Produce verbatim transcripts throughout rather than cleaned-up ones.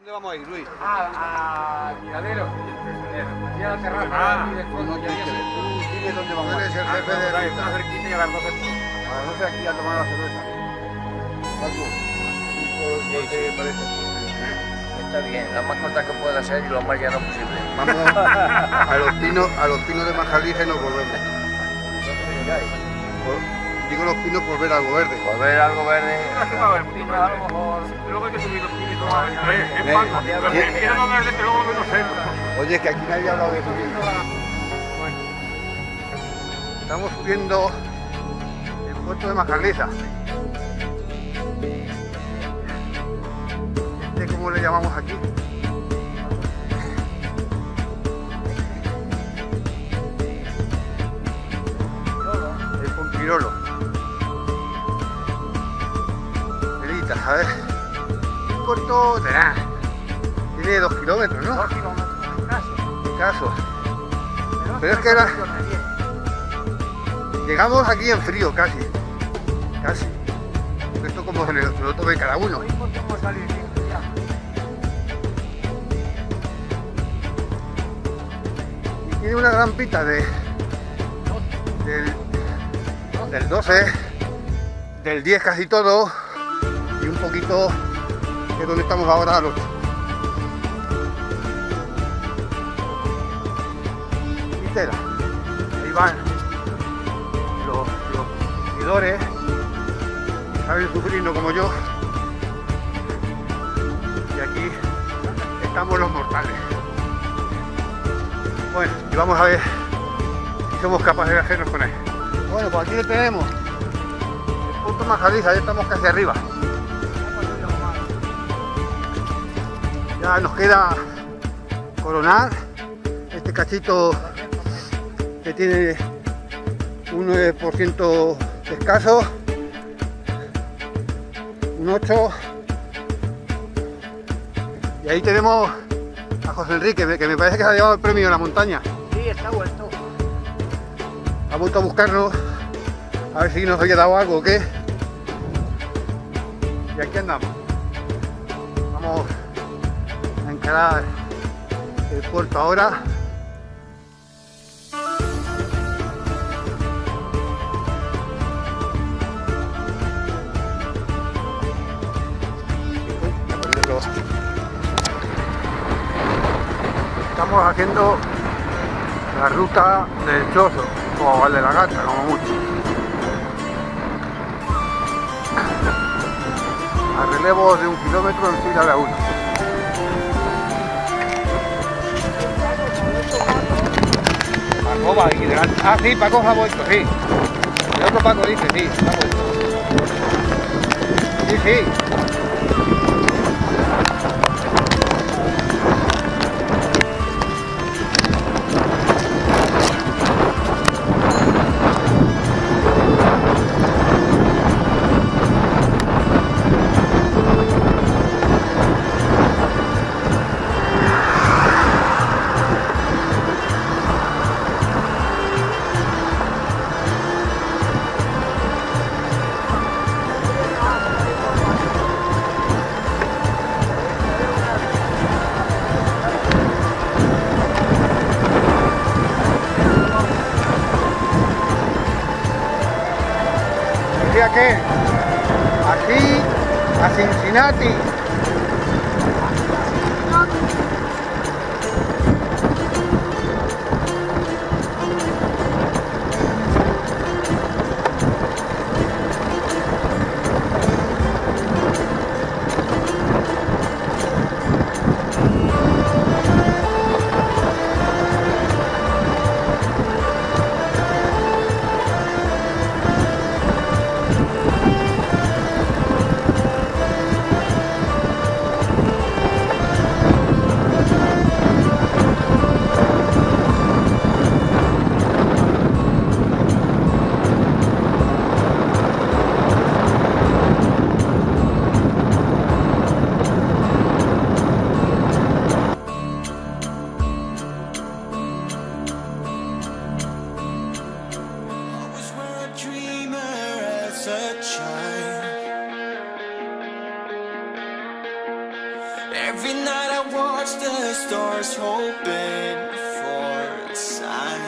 ¿Dónde vamos a ir, Luis? Ah, al miradero. Aquí a la terraza. Ah, del fondo, no, ya dime, sé. tú dime dónde vamos Tú a eres ir. el jefe de Ahí, ruta. está cerquita y a las doce. A las doce aquí a tomar la cerveza. Paco, ¿qué te parece? Está bien, lo más corta que pueda ser y lo más llano posible. Vamos a los pinos, a los pinos de Majalija y nos volvemos. Por- digo los pinos por ver algo verde. Por ver algo verde. Pino, a lo mejor. Luego hay que subir los pinitos. Eh, En palco. Quiero no verde, pero luego no sé. Oye, es que aquí nadie ha hablado de subir. Bueno, estamos subiendo el puerto de Majalija. Este, ¿cómo le llamamos aquí? El Pompirolo. Verita, a ver. Un puerto de nada. Tiene dos kilómetros, ¿no? Dos kilómetros. Caso. Caso. Pero es que la- llegamos aquí en frío casi. Casi. Esto como se lo, se lo tome cada uno. Hoy podemos salir limpio ya. Y tiene una gran pita de, del, del doce, del diez casi todo, y un poquito de donde estamos ahora al ocho. Y tela. Ahí van los, los seguidores, saben sufrir no como yo, y aquí estamos los mortales. Bueno, y vamos a ver si somos capaces de hacernos con él. Bueno, pues aquí lo tenemos. El punto Majalija, ya estamos casi arriba. Ya nos queda coronar este cachito que tiene un nueve por ciento escaso, un ocho. Y ahí tenemos a José Enrique, que me parece que se ha llevado el premio de la montaña. Sí, está vuelto. Ha vuelto a buscarnos, a ver si nos había dado algo o qué. Y aquí andamos. Vamos a encarar el puerto ahora. Estamos haciendo la ruta del Chozo o al de la Gata, como mucho. A relevo de un kilómetro en fila de a uno. Paco va aquí delante. Ah, sí, Paco se ha vuelto, sí. El otro Paco dice, sí, se ha vuelto. Sí, sí. Decía que aquí a Cincinnati. night I watch the stars hoping for a sign.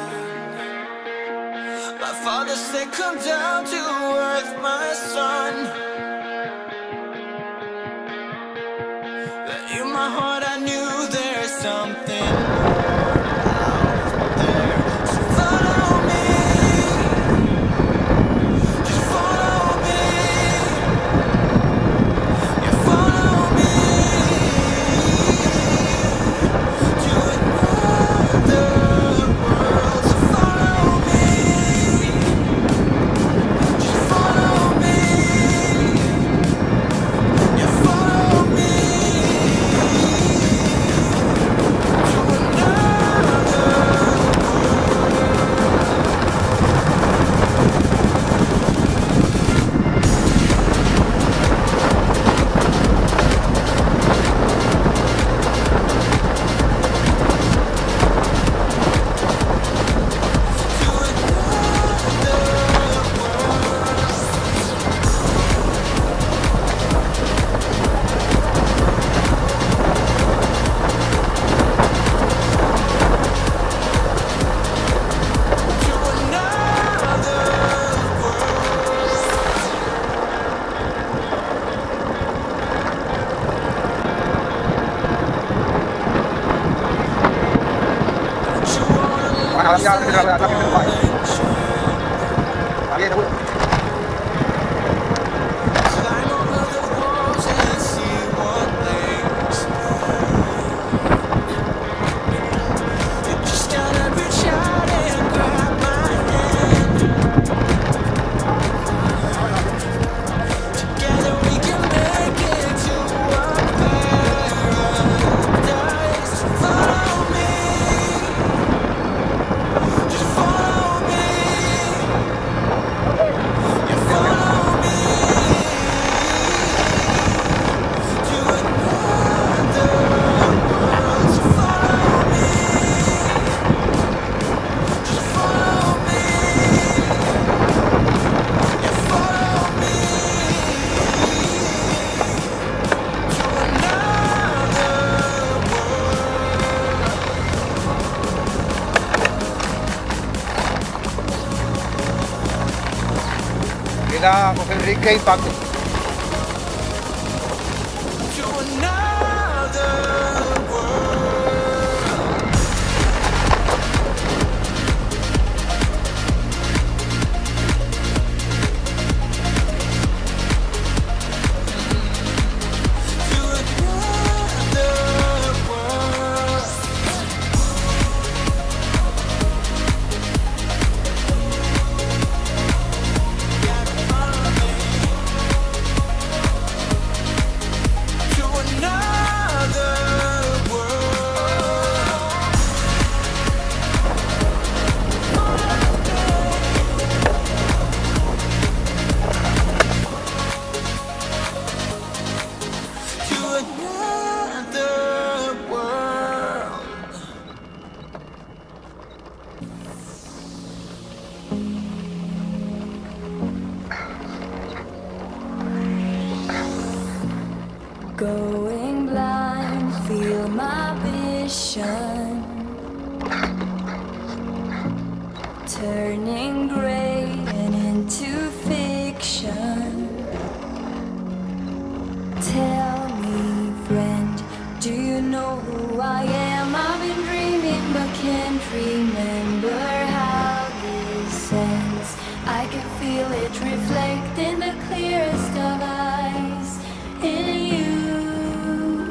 My father said, come down to earth, my son. But in my heart I knew there's something out there. So follow me, just follow me. Yeah, follow me to another world. So follow me, just follow me. Yeah, follow me to another Baja ya, rápido, rápido, rápido, rápido. Está bien, seguro. climb over the walls and see what lays there. You just gotta reach out and grab my hand. Together we can make it to a paradise. Follow me, just follow me. Yeah, follow me to another world. So follow me, just follow me. Yeah, follow me to another Queda José Enrique y Paco. to another world. To another world. To another world. To another world. Going blind, feel my vision turning gray and into fiction. Tell me, friend, do you know who I am? I've been dreaming but can't remember how this ends. I can feel it reflect in the clearest of eyes in you.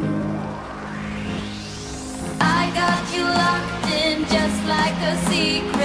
I got you locked in just like a secret.